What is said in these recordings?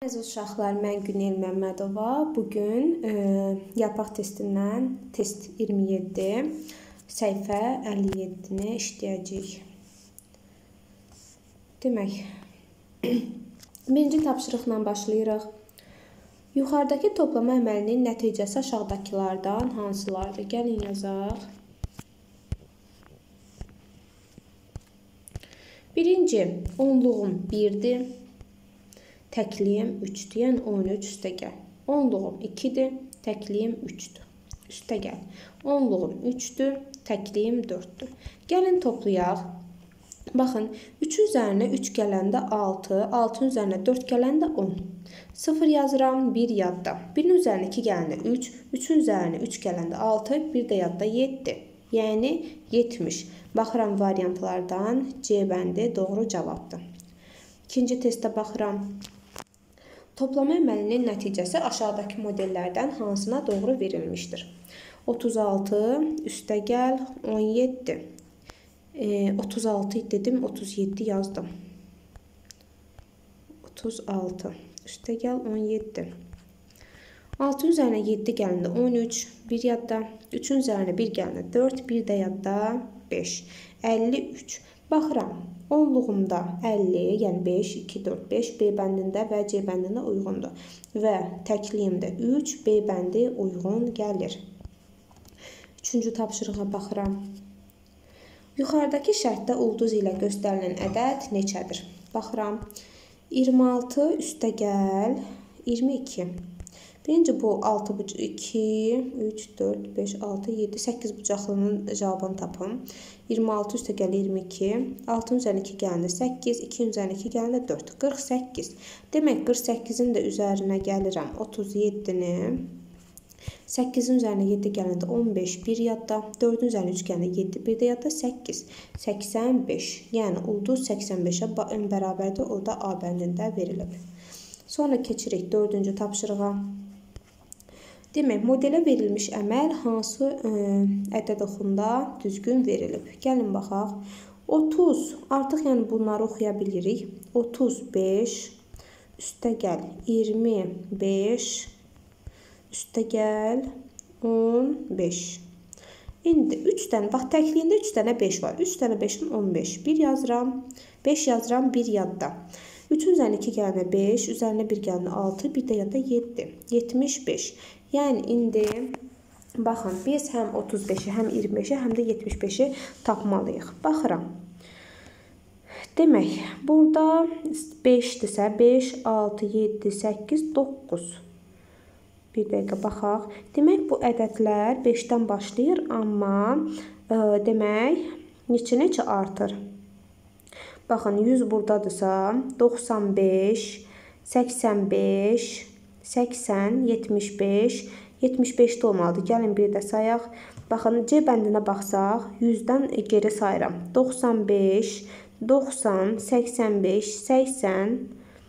Əziz uşaqlar, mən Günel Məmmədova. Bugün yarpaq testindən test 27, səhifə 57-ni işləyəcəyik. Demək, birinci tapşırıqla başlayırıq. Yuxarıdakı toplama əməlinin nəticəsi aşağıdakılardan hansılardır? Gəlin yazaq. Birinci, onluğum 1-dir. Təkliyim 3-dür, yəni 13 üstəgəl. Onluğum 2-dir, təkliyim 3-dür. Üstəgəl. Onluğum 3-dür, təkliyim 4-dür. Gəlin toplayaq. Baxın, 3 üzərinə 3 gələndə 6, 6 üzərinə 4 gələndə 10. 0 yazıram, 1 yadda. 1-in üzərinə 2 gələndə 3, 3-ün üzərinə 3 gələndə 6, 1 də yadda 7. Yəni 70. Baxıram variantlardan C bəndi doğru cavabdır. İkinci testə baxıram. Toplama əməlinin nəticəsi aşağıdakı modellərdən hansına doğru verilmişdir? 36 üstəgəl 17. 36 dedim, 37 yazdım. 36 üstəgəl 17. 6 üzərinə 7 gələndə 13, 1 yadda. 3-ün üzərinə 1 gələndə 4, 1 də yadda 5. 53. Baxıram. Onluğumda 50, yəni 5, 2, 4, 5 B bəndində və C bəndində uyğundur. Və təkliyimdə 3 B bəndi uyğun gəlir. Üçüncü tapşırığa baxıram. Yuxarıdakı şərtdə ulduz ilə göstərilən ədəd neçədir? Baxıram. 26 üstəgəl 22. Birinci bu 6 bucaq 2, 3, 4, 5, 6, 7, 8 bucaqlının cavabını tapım. 26 üstəgəl 22, 6-ın üzərinə 2 gələndə 8, 2-nin üzərinə 2 gələndə 4, 48. Demək, 48-in də üzərinə gəlirəm 37-ni. 8-in üzərinə 7 gələndə 15, 1 yadda. 4-ün üzərinə 3 gələndə 7, 1 də yadda 8, 85. Yəni, ulduz 85-ə bərabərdir, o da A bəndində verilib. Sonra keçirik 4-cü tapşırığa. Demək, modelə verilmiş əməl hansı ədəd oxunda düzgün verilib? Gəlin baxaq. 30, artıq yəni bunları oxuya bilirik. 35, üstəgəl 25, üstəgəl 15. İndi 3 dənə, bax təkliyində 3 dənə 5 var. 3 dənə 5-in 15. 1 yazıram, 5 yazıram, 1 yadda. 3-ün üzərinə 2 gələndə 5, üzərinə 1 gələndə 6, 1 də yadda 7. 75. Yəni, indi baxın, biz həm 35-i, həm 25-i, həm də 75-i tapmalıyıq. Baxıram. Demək, burada 5-dirsə 5, 6, 7, 8, 9. Bir dəqiqə baxaq. Demək, bu ədədlər 5-dən başlayır, amma demək, neçə artır? Baxın, 100 buradadırsa, 95, 85, 80, 75, 75-də olmalıdır. Gəlin bir də sayaq. Baxın, C bəndinə baxsaq, 100-dən geri sayıram. 95, 90, 85, 80,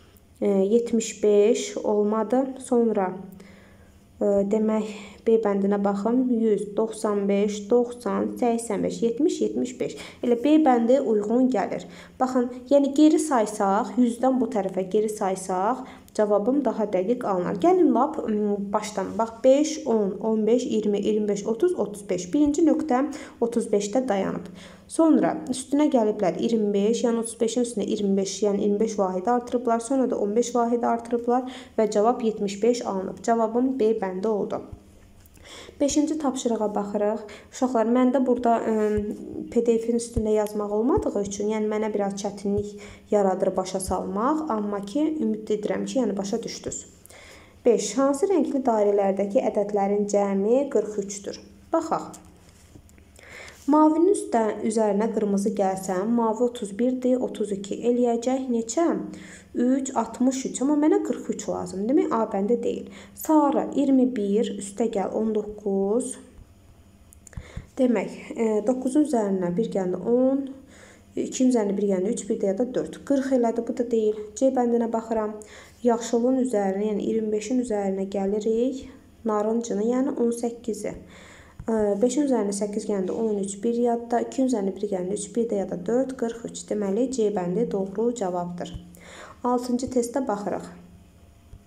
75 olmadı. Sonra demək, B bəndinə baxım, 100, 95, 90, 85, 70, 75. Elə B bəndi uyğun gəlir. Baxın, yəni geri saysaq, 100-dən bu tərəfə geri saysaq, cavabım daha dəqiq alınar. Gəlin lap başdan. Bax, 5, 10, 15, 20, 25, 30, 35. Birinci nöqtə 35-də dayanıb. Sonra üstünə gəliblər 25, yəni 35-in üstünə 25, yəni 25 vahidi artırıblar. Sonra da 15 vahidi artırıblar və cavab 75 alınıb. Cavabım B bəndi oldu. 5-ci tapşırığa baxırıq. Uşaqlar, məndə burada PDF-in üstündə yazmaq olmadığı üçün, yəni mənə biraz çətinlik yaradır başa salmaq, amma ki, ümid edirəm ki, yəni başa düşdünüz. 5. Hansı rəngli dairələrdəki ədədlərin cəmi 43-dür? Baxaq. Mavinin üzərinə qırmızı gəlsə, mavi 31-dir, 32 eləyəcək. Neçə? 3, 63, amma mənə 43 lazım. Demək, A bəndə deyil. Sarı 21, üstəgəl 19. Demək, 9-un üzərinə 1 gələndə 10, 2-in üzərinə 1 gələndə 3, 1 də ya da 4. 40 elədi, bu da deyil. C bəndinə baxıram. Yaşılın üzərinə, yəni 25-in üzərinə gəlirik. Narıncını, yəni 18-i. 5-in üzərinə 8 gələndə 13, 1 yadda. 2-in üzərinə 1 gələndə 3, 1 də ya da 4, 43. Deməli, C bəndi doğru cavabdır. 6-cı testə baxırıq.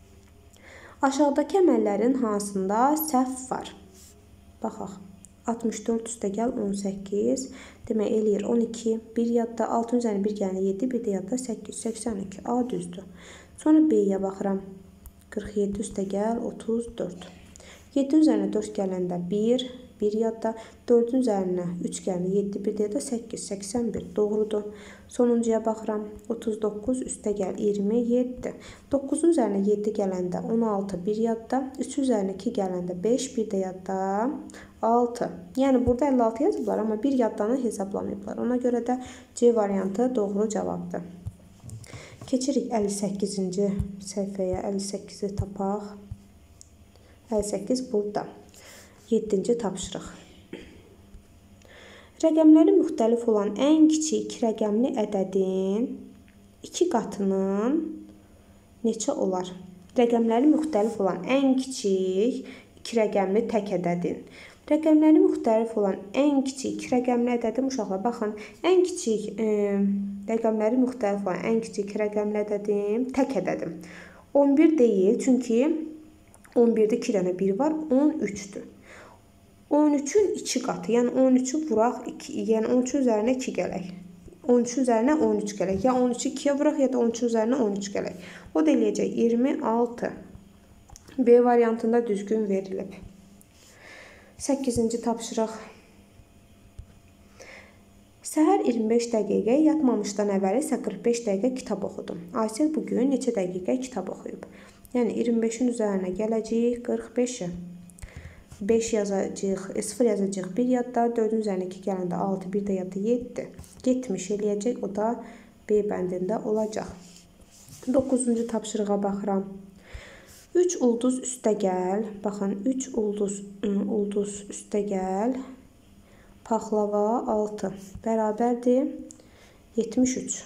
Aşağıdakı əməllərin hansında səhv var? Baxaq. 64 üstəgəl 18. Demək eləyir 12. 1 yadda 6 üzərinə 1 gələn 7. Bir də yadda 8. 82. A düzdür. Sonra B-yə baxıram. 47 üstəgəl 34. 7 üzərinə 4 gələndə 1. 1 yadda 4 üzərinə 3 gələn 7. Bir də yadda 8. 81. Doğrudur. Sonuncuya baxıram. 39 üstəgəl 27. 9 üzərinə 7 gələndə 16. 1 yadda 3 üzərinə 2 gələndə 5. Bir də yadda 6. Yəni burada 56 yazıblar, amma bir yaddanı hesablamayıblar. Ona görə də C variantı doğru cavabdır. Keçirik 58-ci səhifəyə. 58-i tapaq. 58 burada. 7-ci tapşırıq. Rəqəmləri müxtəlif olan ən kiçik 2 rəqəmli ədədin 2 qatının neçə olar? Rəqəmləri müxtəlif olan ən kiçik 2 rəqəmli tək ədədin. Rəqəmləri müxtəlif olan ən kiçik 2 rəqəmli ədədim, uşaqlar, baxın, ən kiçik rəqəmləri müxtəlif olan ən kiçik 2 rəqəmli ədədim tək ədədim. 11 deyil, çünki 11-də 2 dənə 1 var, 13-dür. 13-ün 2 qatı, yəni 13-ü vuraq 2, yəni 13 üzərinə 2 gələk. 13 üzərinə 13 gələk. Ya 13-ü 2-yə vuraq, ya da 13 üzərinə 13 gələk. O da eləyəcək 26. B variantında düzgün verilib. 8-ci tapşırıq. Səhər 25 dəqiqə, yatmamışdan əvvəl isə 45 dəqiqə kitab oxudum. Aysel bugün neçə dəqiqə kitab oxuyub? Yəni 25-in üzərinə gələcəyik 45-i. 5 yazacaq, 0 yazacaq 1 yadda, 4-ün üzərinə 2 gələndə 6, 1 də yadda 7. 70 eləyəcək, o da B bəndində olacaq. 9-cu tapşırığa baxıram. 3 ulduz üstəgəl, baxın, 3 ulduz üstəgəl, paxlava 6 bərabərdir 73.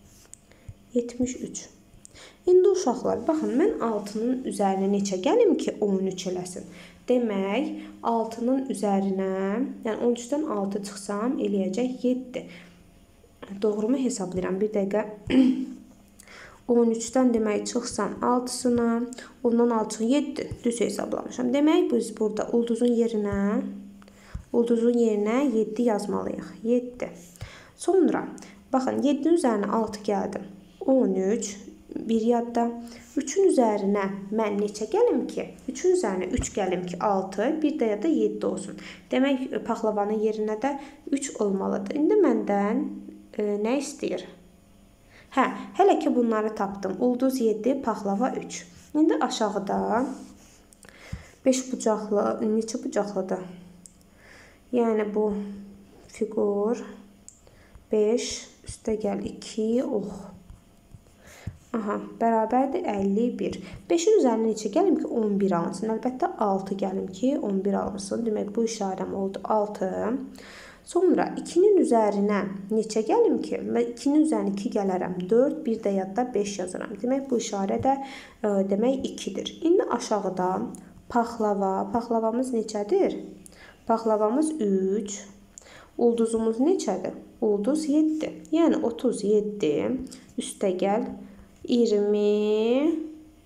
73. İndi uşaqlar, baxın, mən 6-nın üzərinə neçə gəlim ki, 13 eləsin. Demək, 6-nın üzərinə, yəni 13-dən 6 çıxsam, eləyəcək 7. Doğrumu hesablayıram? Bir dəqiqə. 13-dən demək çıxsam 6-sına, ondan 6 7. Düz hesablamışam. Demək, biz burada ulduzun yerinə 7 yazmalıyıq. 7. Sonra, baxın, 7-nin üzərinə 6 gəldim. 13, 1 yadda. 3-ün üzərinə mən neçə gəlim ki? 3-ün üzərinə 3 gəlim ki, 6, bir də yadda 7 olsun. Demək, paxlavanın yerinə də 3 olmalıdır. İndi məndən nə istəyir? Hə, hələ ki bunları tapdım. Ulduz 7, paxlava 3. İndi aşağıda 5 bucaqlı, neçə bucaqlıdır? Yəni bu fiqur 5, üstəgəl 2, ox. Aha, bərabərdir 51. 5-in üzərinə neçə gəlim ki, 11 alınsın. Əlbəttə 6 gəlim ki, 11 alınsın. Demək, bu işarəm oldu 6. Sonra 2-nin üzərinə neçə gəlim ki? 2-nin üzərinə 2 gələrəm. 4, bir də yadda 5 yazaram. Demək, bu işarə də demək 2-dir. İndi aşağıda paxlavamız neçədir? Paxlavamız 3. Ulduzumuz neçədir? Ulduz 7. Yəni 37 üstəgəl 26.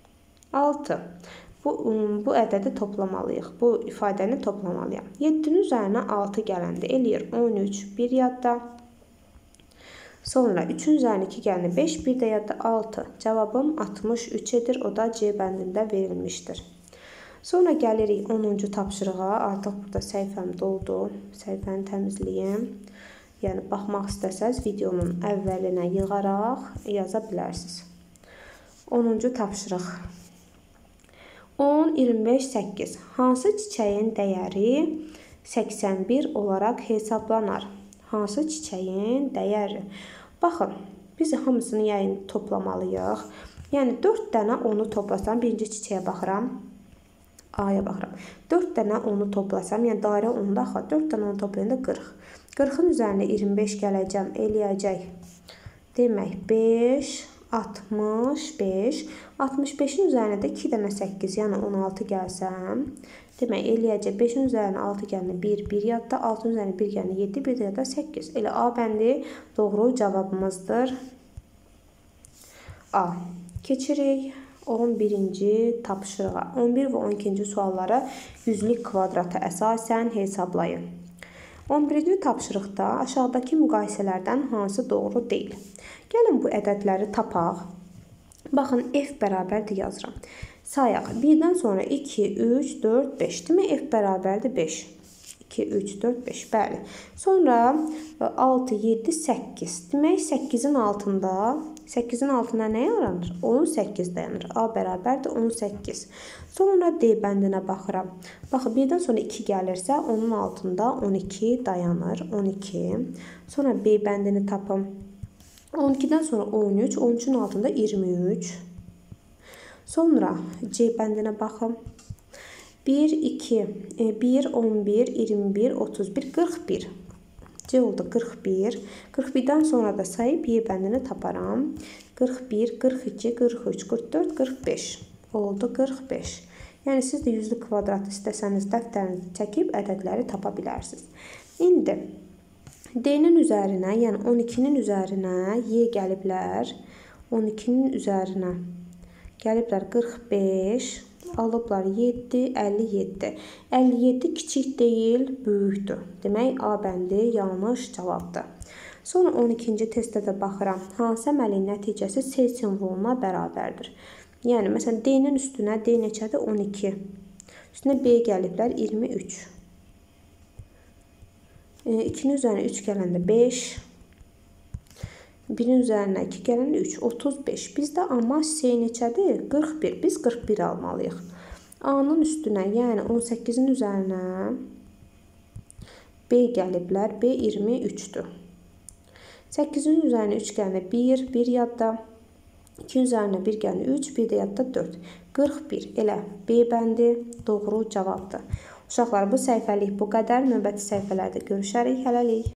Bu ədədi toplamalıyıq. Bu ifadəni toplamalıyam. 7-nin üzərinə 6 gələndə eləyir 13, 1 yadda. Sonra 3-ün üzərinə 2 gələndə 5, bir də yadda 6. Cavabım 63 edir. O da C bəndində verilmişdir. Sonra gəlirik 10-cu tapşırığa. Artıq burada səhifəm doldu. Səhifəni təmizləyim. Yəni, baxmaq istəsəz videonun əvvəlinə yığaraq yaza bilərsiniz. 10-cu tapşırıq. 10, 25, 8. Hansı çiçəyin dəyəri 81 olaraq hesablanar? Hansı çiçəyin dəyəri? Baxın, biz hamısını yayın toplamalıyıq. Yəni, 4 dənə onu toplasam, birinci çiçəyə baxıram. A-ya baxıram. 4 dənə onu toplasam, yəni dairə 10-da axı. 4 dənə onu toplayanda 40. 40-ın üzərinə 25 gələcəm, eləyəcək. Demək, 5, 65. 65-in üzərinə də 2 dənə 8, yəni 16 gəlsəm, demək, eləyəcək. 5-in üzərinə 6 gələnə 1, 1 yadda. 6-ın üzərinə 1 gələnə 7, 1 də yadda 8. Elə A bəndi doğru cavabımızdır. A. Keçirik 11-ci tapşırığa. 11 və 12-ci sualları yüzlük kvadrata əsasən hesablayın. 11-ci tapşırıqda aşağıdakı müqayisələrdən hansı doğru deyil? Gəlin bu ədədləri tapaq. Baxın, f bərabərdir yazıram. Sayaq. 1-dən sonra 2, 3, 4, 5. Demək, f bərabərdir 5. 2, 3, 4, 5. Bəli. Sonra 6, 7, 8. Demək, 8-in altında 8-in altında nə yaranır? 18 dayanır. A bərabərdir 18. Sonra D bəndinə baxıram. Baxın, 1-dən sonra 2 gəlirsə, onun altında 12 dayanır. 12. Sonra B bəndini tapım. 12-dən sonra 13, 13-ün altında 23. Sonra C bəndinə baxım. 1, 2, 1, 11, 21, 31, 41. C oldu 41. 41-dən sonra da sayıb Y bəndini taparam. 41, 42, 43, 44, 45. Oldu 45. Yəni siz də yüzlü kvadrat istəsəniz dəftərinizi çəkib ədədləri tapa bilərsiniz. İndi D-nin üzərinə, yəni 12-nin üzərinə Y gəliblər. 12-nin üzərinə gəliblər 45, alıblar 7, 57. 57 kiçik deyil, böyükdür. Demək, A bəndi yanlış cavabdır. Sonra 12-ci testdə də baxıram. Hansı əməliyin nəticəsi C simvoluna bərabərdir? Yəni, məsələn, D-nin üstünə D neçədir? 12. Üstünə B gəliblər 23. 2-nin üzərinə 3 gələndə 5. 1-in üzərinə 2 gələndə 3. 35. Bizdə amma C neçədir? 41. Biz 41 almalıyıq. A-nın üstünə, yəni 18-in üzərinə B gəliblər. B 23-dür. 8-in üzərinə 3 gələndə 1, 1 yadda. 2-in üzərinə 1 gələndə 3, 1 də yadda 4. 41. Elə B bəndi doğru cavabdır. Uşaqlar, bu səhifəlik bu qədər. Növbəti səhifələrdə görüşərik. Hələlik.